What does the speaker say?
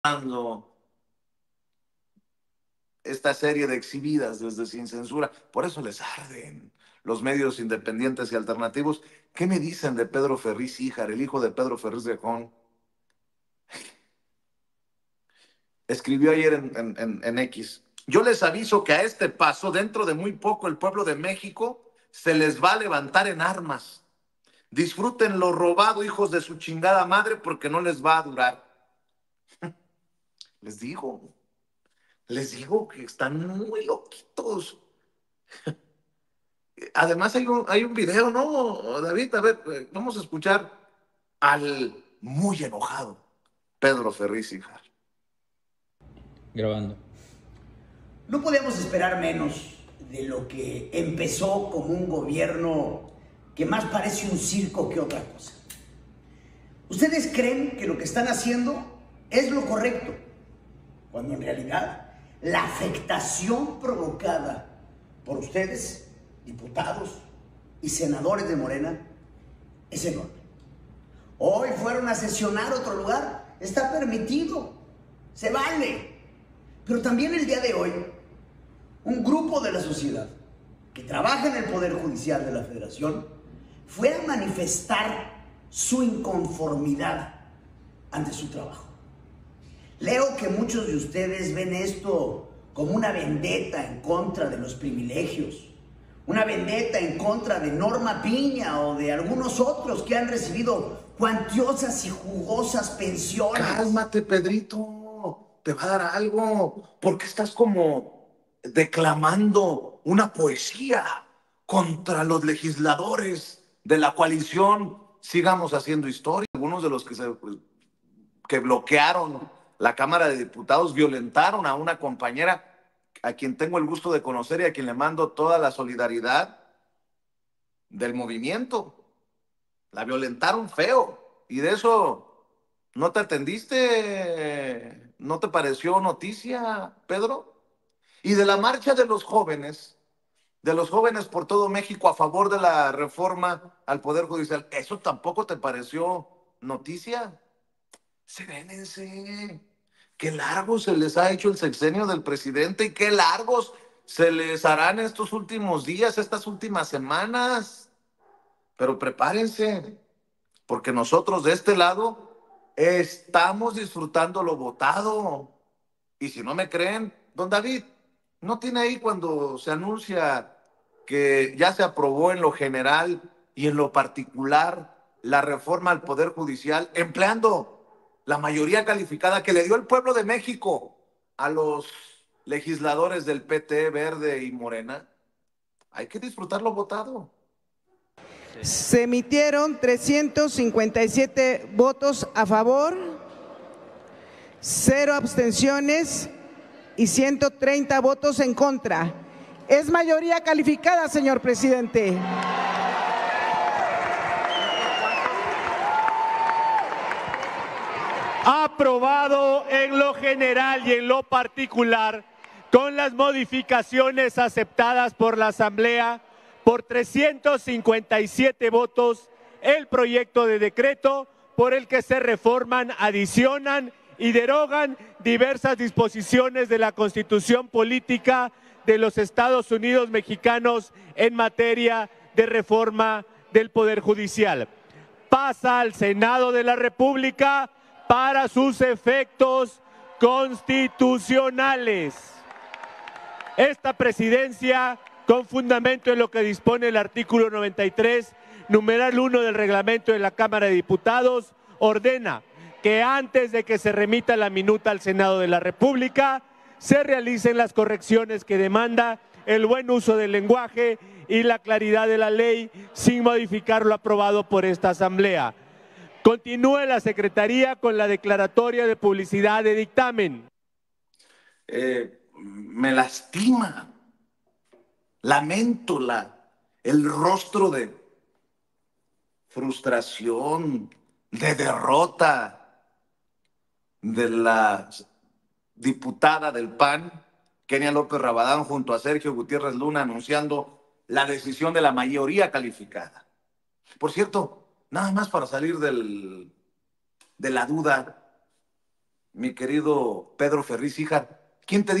esta serie de exhibidas desde Sin Censura. Por eso les arden los medios independientes y alternativos. ¿Qué me dicen de Pedro Ferriz Híjar, el hijo de Pedro Ferriz Rejón? Escribió ayer en X. Yo les aviso que a este paso, dentro de muy poco, el pueblo de México se les va a levantar en armas. Disfruten lo robado, hijos de su chingada madre, porque no les va a durar. Les digo, les digo que están muy loquitos. Además hay un video, ¿no, David? A ver, vamos a escuchar al muy enojado Pedro Ferriz Híjar. Grabando. No podíamos esperar menos de lo que empezó como un gobierno que más parece un circo que otra cosa. Ustedes creen que lo que están haciendo es lo correcto, cuando en realidad la afectación provocada por ustedes, diputados y senadores de Morena, es enorme. Hoy fueron a sesionar a otro lugar, está permitido, se vale. Pero también el día de hoy, un grupo de la sociedad que trabaja en el Poder Judicial de la Federación fue a manifestar su inconformidad ante su trabajo. Leo que muchos de ustedes ven esto como una vendetta en contra de los privilegios, una vendetta en contra de Norma Piña o de algunos otros que han recibido cuantiosas y jugosas pensiones. Cálmate, Pedrito, te va a dar algo. ¿Por qué estás como declamando una poesía contra los legisladores de la coalición Sigamos Haciendo Historia? Algunos de los que bloquearon la Cámara de Diputados violentaron a una compañera a quien tengo el gusto de conocer y a quien le mando toda la solidaridad del movimiento. La violentaron feo y de eso no te atendiste, no te pareció noticia, Pedro. Y de la marcha de los jóvenes por todo México a favor de la reforma al Poder Judicial, ¿eso tampoco te pareció noticia? Serénense. Qué largo se les ha hecho el sexenio del presidente y qué largos se les harán estos últimos días, estas últimas semanas. Pero prepárense, porque nosotros de este lado estamos disfrutando lo votado. Y si no me creen, don David, ¿no tiene ahí cuando se anuncia que ya se aprobó en lo general y en lo particular la reforma al Poder Judicial, empleando la mayoría calificada que le dio el pueblo de México a los legisladores del PT, Verde y Morena? Hay que disfrutar lo votado. Se emitieron 357 votos a favor, 0 abstenciones y 130 votos en contra. Es mayoría calificada, señor presidente. Aprobado en lo general y en lo particular, con las modificaciones aceptadas por la Asamblea, por 357 votos, el proyecto de decreto por el que se reforman, adicionan y derogan diversas disposiciones de la Constitución Política de los Estados Unidos Mexicanos en materia de reforma del Poder Judicial. Pasa al Senado de la República para sus efectos constitucionales. Esta presidencia, con fundamento en lo que dispone el artículo 93, numeral 1 del reglamento de la Cámara de Diputados, ordena que antes de que se remita la minuta al Senado de la República, se realicen las correcciones que demanda el buen uso del lenguaje y la claridad de la ley sin modificar lo aprobado por esta Asamblea. Continúe la Secretaría con la declaratoria de publicidad de dictamen. Me lastima, lamento el rostro de frustración, de derrota de la diputada del PAN, Kenia López Rabadán, junto a Sergio Gutiérrez Luna, anunciando la decisión de la mayoría calificada. Por cierto, nada más para salir de la duda, mi querido Pedro Ferriz Híjar, ¿quién te dice